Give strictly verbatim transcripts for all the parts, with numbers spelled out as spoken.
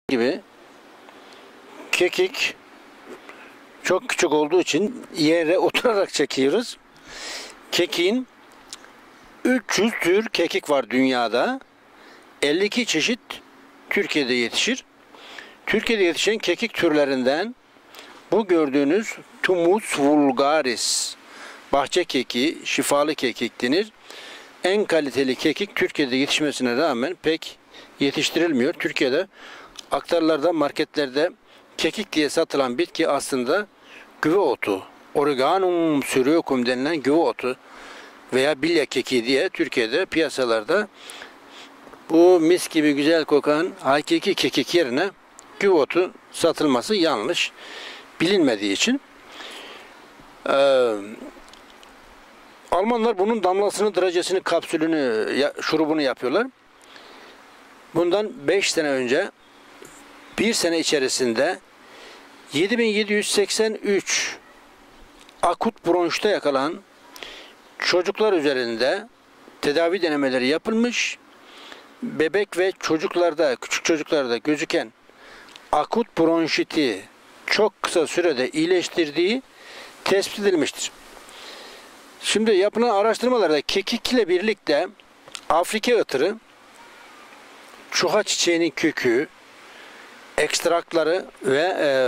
gibi kekik çok küçük olduğu için yere oturarak çekiyoruz. Kekiğin üç yüz tür kekik var dünyada. elli iki çeşit Türkiye'de yetişir. Türkiye'de yetişen kekik türlerinden bu gördüğünüz Thumus vulgaris bahçe kekiği, şifalı kekik denir. En kaliteli kekik Türkiye'de yetişmesine rağmen pek yetiştirilmiyor. Türkiye'de aktarlarda, marketlerde kekik diye satılan bitki aslında güve otu. Origanum syriacum denilen güve otu veya bilya kekiği diye Türkiye'de piyasalarda bu mis gibi güzel kokan hakiki kekik yerine güve otu satılması yanlış. Bilinmediği için. Ee, Almanlar bunun damlasını, derecesini, kapsülünü, şurubunu yapıyorlar. Bundan beş sene önce bir sene içerisinde yedi bin yedi yüz seksen üç akut bronşta yakalan çocuklar üzerinde tedavi denemeleri yapılmış. Bebek ve çocuklarda, küçük çocuklarda gözüken akut bronşiti çok kısa sürede iyileştirdiği tespit edilmiştir. Şimdi yapılan araştırmalarda kekik ile birlikte Afrika ıtırı, çuha çiçeğinin kökü, ekstrakları ve e,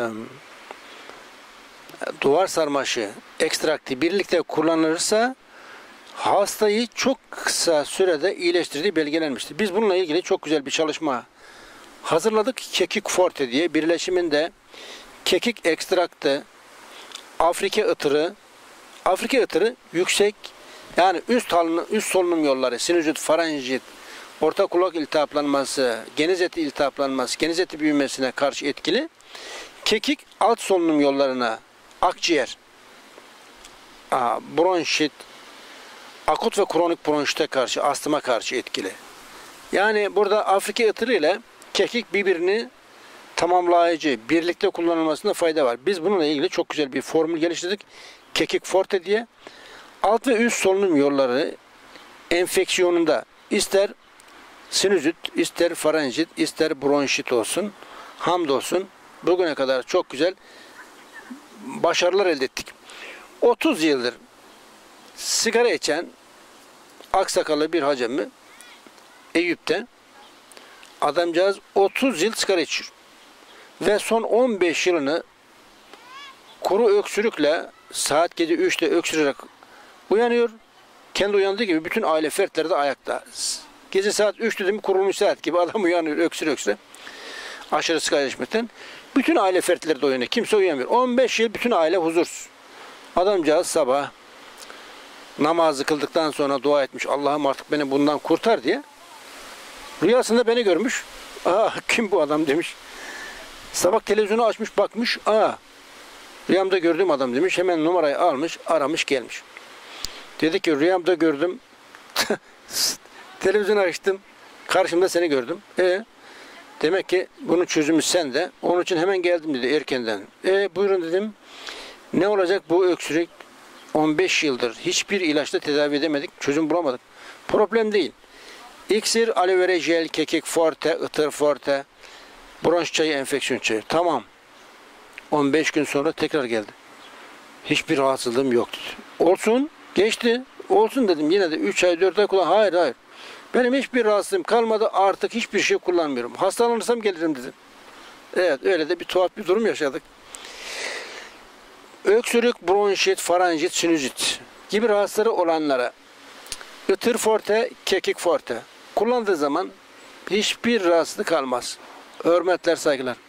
duvar sarmaşı ekstraktı birlikte kullanılırsa hastayı çok kısa sürede iyileştirdiği belgelenmiştir. Biz bununla ilgili çok güzel bir çalışma hazırladık. Kekik Forte diye birleşiminde kekik ekstraktı, Afrika ıtırı, Afrika ıtırı yüksek, yani üst halının üst solunum yolları, sinüzit, farenjit, orta kulak iltihaplanması, geniz eti iltihaplanması, geniz eti büyümesine karşı etkili. Kekik alt solunum yollarına, akciğer, bronşit, akut ve kronik bronşite karşı, astıma karşı etkili. Yani burada Afrika ıtırı ile kekik birbirini tamamlayıcı, birlikte kullanılmasında fayda var. Biz bununla ilgili çok güzel bir formül geliştirdik. Kekik Forte diye. Alt ve üst solunum yolları enfeksiyonunda ister sinüzit, ister farenjit, ister bronşit olsun, hamdolsun bugüne kadar çok güzel başarılar elde ettik. otuz yıldır sigara içen aksakallı bir hacemi Eyüp'te, adamcağız otuz yıl sigara içiyor. Ve son on beş yılını kuru öksürükle saat gece üçte öksürerek uyanıyor. Kendi uyandığı gibi bütün aile fertleri de ayakta. Gece saat üç dedim kurulmuş saat gibi adam uyanıyor öksür öksüre. Aşırı sigara içmekten. Bütün aile fertleri de uyanıyor. Kimse uyuyamıyor. on beş yıl bütün aile huzursuz. Adamcağız sabah namazı kıldıktan sonra dua etmiş. Allah'ım artık beni bundan kurtar diye. Rüyasında beni görmüş. Aa, kim bu adam demiş. Sabah televizyonu açmış bakmış. Aa, rüyamda gördüğüm adam demiş. Hemen numarayı almış, aramış, gelmiş. Dedi ki rüyamda gördüm. Televizyonu açtım. Karşımda seni gördüm. E demek ki bunun çözümü sende. Onun için hemen geldim dedi erkenden. E buyurun dedim. Ne olacak bu öksürük? on beş yıldır hiçbir ilaçla tedavi edemedik. Çözüm bulamadık. Problem değil. İksir, aloe vera jel, kekik forte, ıtır forte, bronş çayı, enfeksiyon çayı. Tamam. on beş gün sonra tekrar geldi. Hiçbir rahatsızlığım yok dedi. Olsun. Geçti. Olsun dedim. Yine de üç ay dört ay kullan. Hayır hayır. Benim hiçbir rahatsızlığım kalmadı. Artık hiçbir şey kullanmıyorum. Hastalanırsam gelirim dedim. Evet, öyle de bir tuhaf bir durum yaşadık. Öksürük, bronşit, farenjit, sinüzit gibi rahatsızları olanlara ıtır forte, kekik forte kullandığı zaman hiçbir rahatsızlık kalmaz. Hürmetler, saygılar.